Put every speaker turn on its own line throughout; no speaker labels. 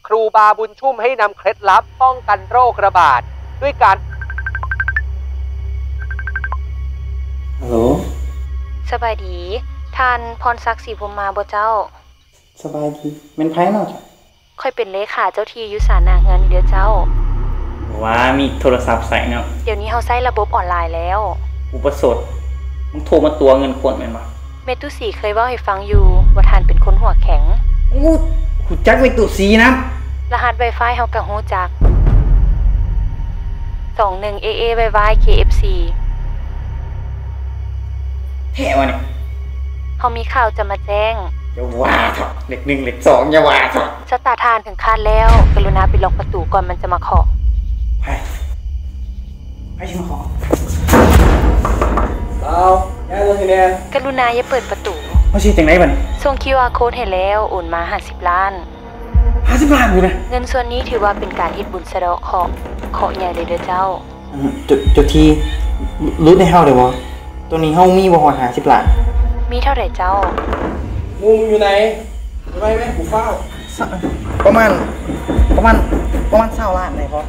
ครูบาบุญชุ่มให้นำเคล็ดลับป้องกันโรคระบาดด้วยการ
ฮัลโหล
สบายดีท่านพรศักดิ์ศรีพรหมมาบ่เจ้า
สบายดีเป็นไผเนาะจ้ะ
ค่อยเป็นเลขาเจ้าที่อยู่ศาลหน้าเงินเด้อเจ้า
ว่ามีโทรศัพท์ใส่เนาะ
เดี๋ยวนี้เฮาใช้ระบบออนไลน์แล้ว
อุปสมบทมึงโทรมาตัวเงินคนแม่นบ่
เมตุสีเคยเว้าให้ฟังอยู่ว่าท่านเป็นคนหัวแข็ง
อู้หูจักไว้ตุสีนะ
รหัส Wi-Fi เฮาก็ฮู้จัก 21AA YY KFC
แท้วะนี่
เฮามีข่าวจะมาแจ้ง
อย่าว่าเถอะเลข1เลข2อย่าว่าเถอะ
สตาร์ทานถึงคาดแล้วกรุณาปิดล็อกประตูก่อนมันจะมาเคาะ
ไปสิมาขอ
เอาย่าเลยทีเนี่ย
กรุณาอย่าเปิดประตู
มาสิจังได๋บัดนี้
ส่ง QR code ให้แล้วโอนมา50ล้าน
50ล้านอยู่นะ
เงินส่วนนี้ถือว่าเป็นการเฮ็ดบุญสะเดาะเคราะห์ใหญ่เลยเด้อเจ้า
จุดที่รู้ในเฮาได้บ่ตัวนี้เฮามีบ่ฮอด50ล้าน
มีเท่าไหร่เจ้า
มุมอยู่ไหนไปไหมกูเฝ้าประมาณ20ล้านได้พอ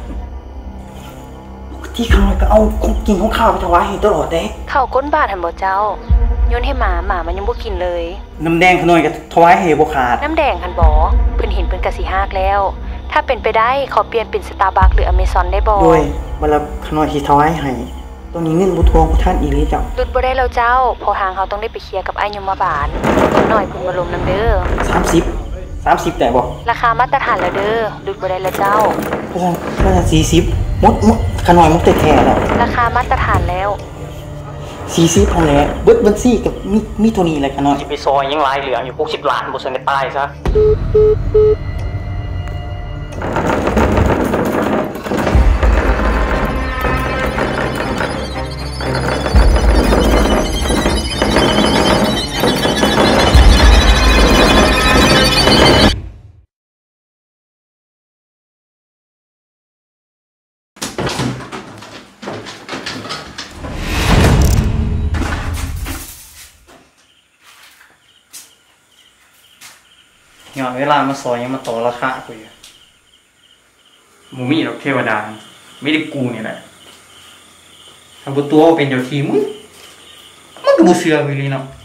ที่ข้างก็เอาของกินของข้าวไปถวายให้ตลอดเด้
ข้าวก้นบาทหั่นบ่เจ้าโยนให้หมามันยังบ่กินเลย
น้ำแดงขน่อยก็ถวายให้บ่ขาด
น้ำแดงหั่นบ่เพิ่นเห็นเพิ่นก็สิฮากแล้วถ้าเป็นไปได้ขอเปลี่ยนเป็น Starbucks หรือ Amazon ได้บ่
โดยเวลาขน่อยสิถวายให้ตรงนี้เงินบ่ทวงท่านอีหลีเจ้า
หลุดบ่ได้แล้วเจ้าพอทางเฮาต้องได้ไปเคลียร์กับอ้ายยมบาลหน่อยเพิ่นมาลมนำเด้อ
30ได้บ่
ราคามาตรฐานแล้วเด้อหลุดบ่ได้แล้วเจ้า
เพราะฉะนั้น40มดขน่อยมดแท้ๆแล้ว
ราคามาตรฐานแล้ว
40พอแล้วเบิดบัญชีกับมีเท่านี้แหละขน่อย
สิไปซอยยังหลายเหลืออยู่60ล้านบ่ซั่นได้ตายซะย้อนเวลามาซอยยังมาต่อราคากูอยู่หมูมีดอกเทวดาไม่ได้กูนี่แหละถ้าบ่ตัวเป็นเจ้าที่มึงก็บ่เชื่อกูเลยเนาะ